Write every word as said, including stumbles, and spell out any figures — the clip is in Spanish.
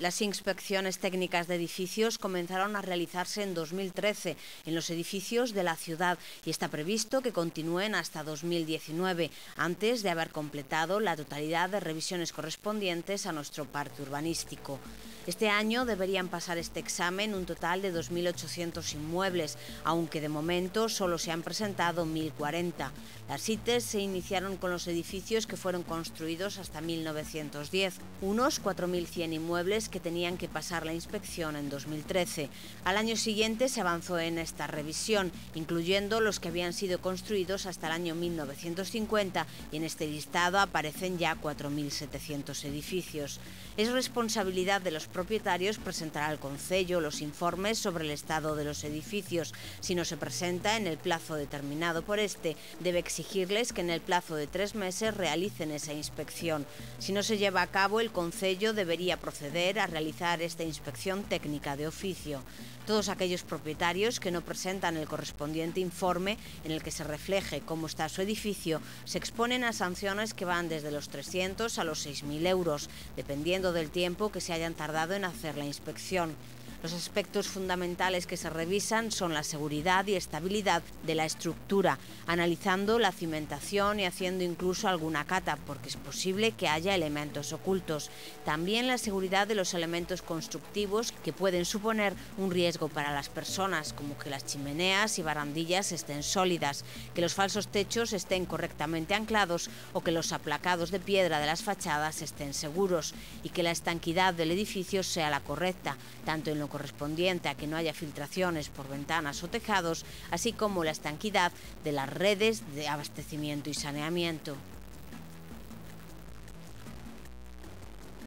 Las inspecciones técnicas de edificios comenzaron a realizarse en dos mil trece en los edificios de la ciudad y está previsto que continúen hasta dos mil diecinueve, antes de haber completado la totalidad de revisiones correspondientes a nuestro parque urbanístico. Este año deberían pasar este examen un total de dos mil ochocientos inmuebles, aunque de momento solo se han presentado mil cuarenta. Las I T E S se iniciaron con los edificios que fueron construidos hasta mil novecientos diez, unos cuatro mil cien inmuebles que tenían que pasar la inspección en dos mil trece. Al año siguiente se avanzó en esta revisión, incluyendo los que habían sido construidos hasta el año mil novecientos cincuenta, y en este listado aparecen ya cuatro mil setecientos edificios. Es responsabilidad de los propietarios presentar al Concello los informes sobre el estado de los edificios. Si no se presenta en el plazo determinado por este, debe exigirles que en el plazo de tres meses realicen esa inspección. Si no se lleva a cabo, el Concello debería proceder a realizar esta inspección técnica de oficio. Todos aquellos propietarios que no presentan el correspondiente informe en el que se refleje cómo está su edificio se exponen a sanciones que van desde los trescientos a los seis mil euros, dependiendo del tiempo que se hayan tardado en hacer la inspección. Los aspectos fundamentales que se revisan son la seguridad y estabilidad de la estructura, analizando la cimentación y haciendo incluso alguna cata, porque es posible que haya elementos ocultos. También la seguridad de los elementos constructivos que pueden suponer un riesgo para las personas, como que las chimeneas y barandillas estén sólidas, que los falsos techos estén correctamente anclados o que los aplacados de piedra de las fachadas estén seguros y que la estanquidad del edificio sea la correcta, tanto en lo correspondiente a que no haya filtraciones por ventanas o tejados, así como la estanquidad de las redes de abastecimiento y saneamiento.